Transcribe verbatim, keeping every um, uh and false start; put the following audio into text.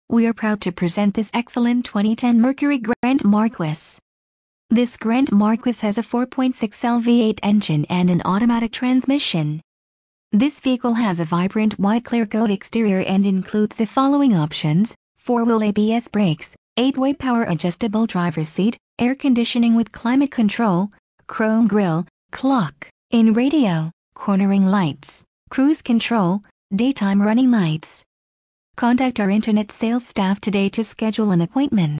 We are proud to present this excellent twenty ten Mercury Grand Marquis. This Grand Marquis has a four point six liter V eight engine and an automatic transmission. This vehicle has a vibrant white Clearcoat exterior and includes the following options: four-wheel A B S brakes, eight-way power adjustable driver's seat, air conditioning with climate control, chrome grille, clock-in radio, cornering lights, cruise control, daytime running lights. Contact our internet sales staff today to schedule an appointment.